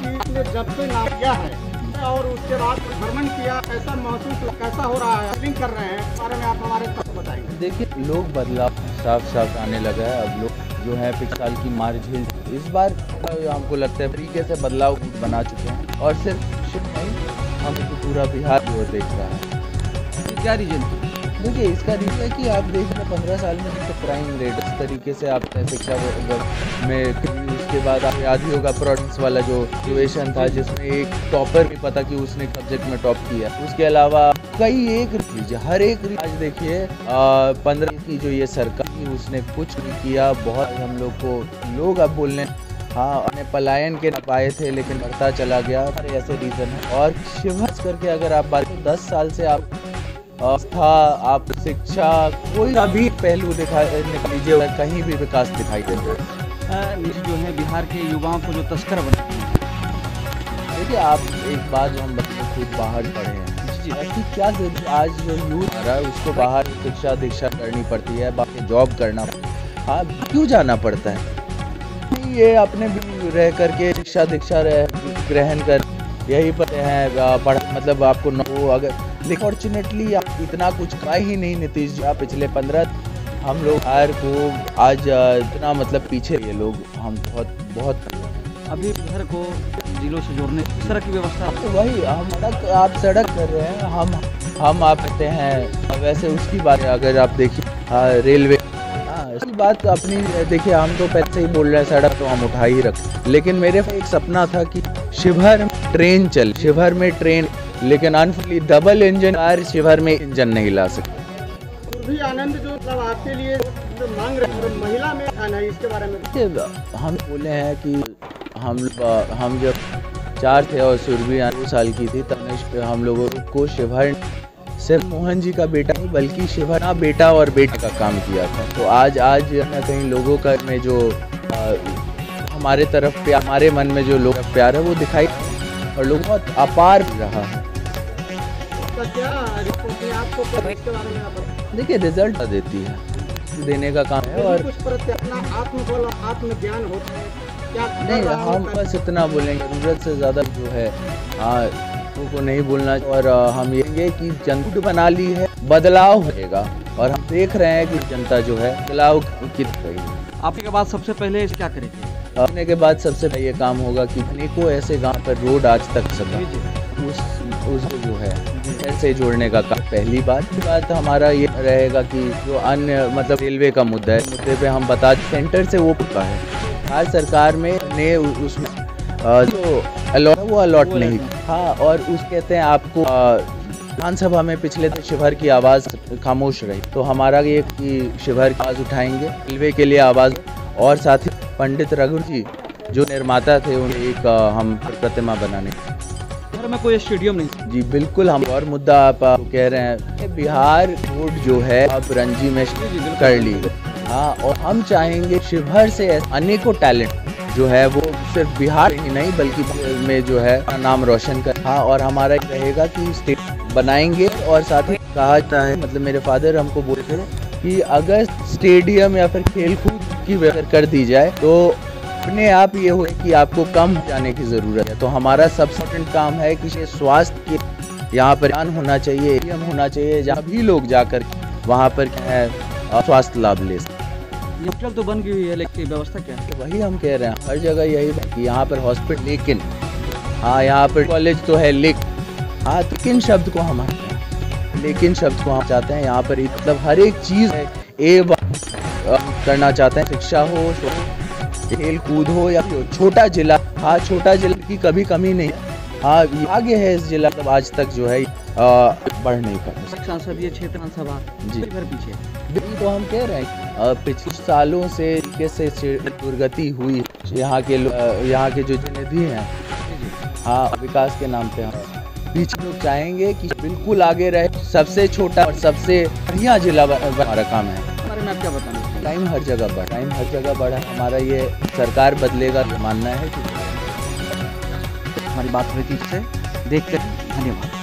कि इसने जब से नाम किया है और उसके बाद भ्रमण किया, कैसा महसूस कैसा हो रहा है, लिंक कर रहे हैं, इस बारे में आप हमारे साथ बताएंगे। देखिए, लोग बदलाव साफ साफ आने लगा है। अब लोग जो है पिछले साल की मार झेल, इस बार हमको लगता है तरीके से बदलाव बना चुके हैं और सिर्फ नहीं, हम तो पूरा बिहार जो देख रहा है। क्या रीजन? देखिए, इसका रीजन है कि आप देख रहे 15 साल में तो क्राइम रेट इस तरीके से आप शिक्षा में, उसके बाद आप याद ही होगा प्रोडिक्स वाला जो सिचुएशन था जिसमें एक टॉपर नहीं पता कि उसने सब्जेक्ट में टॉप किया। उसके अलावा कई एक लीजिए, हर एक आज देखिए 15 की जो ये सरकार थी उसने कुछ नहीं किया। बहुत हम लोग को लोग अब बोलने अपने पलायन के पाए थे लेकिन बढ़ता चला गया, ऐसे रीजन है। और शिवहर करके अगर आप बात 10 साल से आप शिक्षा कोई भी पहलू निकाल लीजिए, कहीं भी विकास दिखाई देता है। जो है बिहार के युवाओं को जो तस्कर बनाते हैं। देखिए, आप एक बात जो हम बच्चे खुद बाहर पढ़े हैं कि क्या आज जो यूथ आ रहा है उसको बाहर शिक्षा दीक्षा करनी पड़ती है, बाकी जॉब करना, क्यों जाना पड़ता है? ये अपने भी रह करके शिक्षा दीक्षा ग्रहण कर यही पर है पढ़, मतलब आपको वो अगर फॉर्चुनेटली आप इतना कुछ का ही नहीं नीतीश जी। पिछले 15 हम लोग बिहार को आज इतना मतलब पीछे ये लोग हम बहुत अभी बिहार को जिलों से जोड़ने इस तरह की व्यवस्था तो वही आप सड़क कर रहे हैं, हम आप कहते हैं वैसे उसकी बात अगर आप देखिए रेलवे इसकी बात अपनी देखिए, हम तो पहले से ही बोल रहे हैं सड़क तो हम उठा ही रख, लेकिन मेरे एक सपना था कि शिवहर ट्रेन चल, शिवहर में ट्रेन, लेकिन अनफॉर्चुनेटली डबल इंजन कार शिवहर में इंजन नहीं ला सकते। भी आनंद जो मतलब आपके लिए जो मांग रहे हैं महिला में आना है, इसके बारे में हम बोले हैं कि हम जब 4 थे और सुरभि 2 साल की थी तब हम लोगों को शिवहर सिर्फ मोहन जी का बेटा नहीं बल्कि शिवहर बेटा और बेटे का काम किया था। तो आज न कहीं लोगों का में जो हमारे तरफ हमारे मन में जो लोग प्यार है वो दिखाई और लोगों बहुत अपार रहा है। देखिए, रिजल्ट देती है, देने का काम है और आत्मज्ञान होता है क्या? नहीं, हम बस इतना बोलेंगे, जरूरत से ज़्यादा जो है को नहीं बोलना। और हम ये कि जनता बना ली है, बदलाव होगा और हम देख रहे हैं कि जनता जो है बदलाव की रही है। आपके बाद सबसे पहले क्या करेंगे? अपने के बाद सबसे पहले ये काम होगा कि अनेकों ऐसे गांव पर रोड आज तक सका उस जो है ऐसे जोड़ने का काम। पहली बात हमारा ये रहेगा कि जो अन्य मतलब रेलवे का मुद्दा है, मुद्दे पे हम बता सेंटर से वो पुका है, आज सरकार में ने उसमें जो अलॉट नहीं। और उस कहते हैं आपको विधानसभा में पिछले तो शिवहर की आवाज़ खामोश रही, तो हमारा ये कि शिवहर की आवाज़ उठाएंगे, रेलवे के लिए आवाज़, और साथ ही पंडित रघु जी जो निर्माता थे उन्हें एक हम प्रतिमा बनाने। बिहार में कोई स्टेडियम नहीं। जी बिल्कुल, हम और मुद्दा आप कह रहे हैं, बिहार बोर्ड जो है अब रणजी में कर ली। और हम चाहेंगे शिवहर से अनेकों टैलेंट जो है वो सिर्फ बिहार ही नहीं बल्कि में जो है नाम रोशन कर। और हमारा रहेगा कि स्टेट बनाएंगे और साथ ही कहा जाता है, मतलब मेरे फादर हमको बोलते थे कि अगर स्टेडियम या फिर खेल कूद की व्यवस्था कर दी जाए तो अपने आप ये हो कि आपको कम जाने की ज़रूरत है। तो हमारा सबसे इम्पोर्टेंट काम है कि स्वास्थ्य के यहाँ पर होना चाहिए, एरियम होना चाहिए जहाँ भी लोग जाकर वहाँ पर क्या है स्वास्थ्य लाभ ले सकते। हॉस्पिटल तो बन गई हुई है लेकिन व्यवस्था क्या है? वही हम कह रहे हैं, हर जगह यही कि यहाँ पर हॉस्पिटल, लेकिन यहाँ पर कॉलेज तो है लेकिन शब्द को हम चाहते हैं यहाँ पर मतलब हर एक चीज़ करना चाहते हैं, शिक्षा हो, खेल कूद हो या छोटा जिला। छोटा जिला की कभी कमी नहीं है, आगे है इस जिला, तब आज तक जो है बढ़ नहीं पाया। संसदीय क्षेत्र विधानसभा जी घर पीछे, तो हम कह रहे हैं पिछले सालों से कैसे दुर्गति हुई यहाँ के जो जनप्रतिनिधि हैं विकास के नाम पे हम पीछे लोग चाहेंगे कि बिल्कुल आगे रहे, सबसे छोटा और सबसे बढ़िया जिला हमारा काम है। हमारे में आप क्या बताना? टाइम हर जगह बढ़ा, हमारा ये सरकार बदलेगा मानना है कि हमारी बात हुई थी इससे देखकर धन्यवाद।